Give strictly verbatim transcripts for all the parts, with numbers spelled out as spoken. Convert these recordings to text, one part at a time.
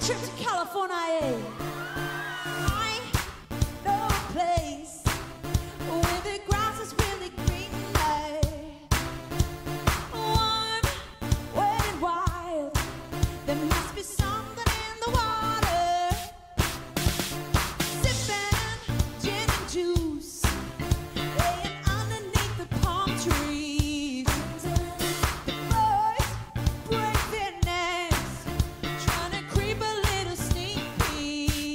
trip to California. I know a place where the grass is really green, warm, wet and wild. There must be something in the water. Sipping gin and juice, laying underneath the palm trees. The birds break their necks, trying to creep a little sneak peek.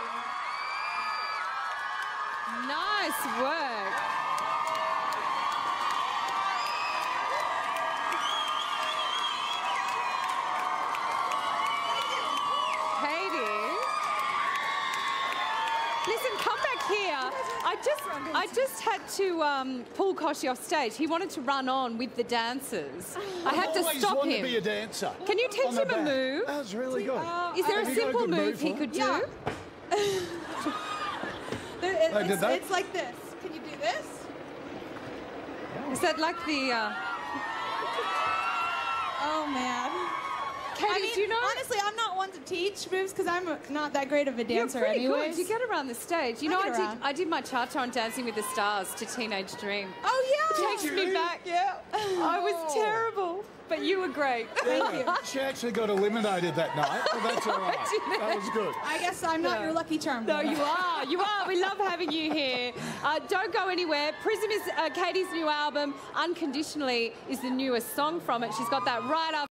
Nice work. Katie. Listen, come back here. I just, I just had to um, pull Koshi off stage. He wanted to run on with the dancers. I had to Always stop wanted him. to be a dancer. Can you teach On the him a back. move? That was really good. Uh, Is there Have a you got a simple good move, move he for could Yeah. do? There- it- I did it's, that. it's like this. Can you do this? Is that like the... Uh... Oh, man. Katie, I mean, do you know... honestly, I'm not one to teach moves because I'm not that great of a You're dancer pretty anyways. good. You get around the stage. You I know, I get did, around. I did my cha-cha on Dancing with the Stars to Teenage Dream. Oh, yeah. Takes me back. Yeah. I was terrible, but you were great. Thank you. She actually got eliminated that night, but that's all right. That was good. I guess I'm not No. your lucky charm. No, then. you are. You are. We love having you here. Uh, don't go anywhere. Prism is uh, Katie's new album. Unconditionally is the newest song from it. She's got that right up.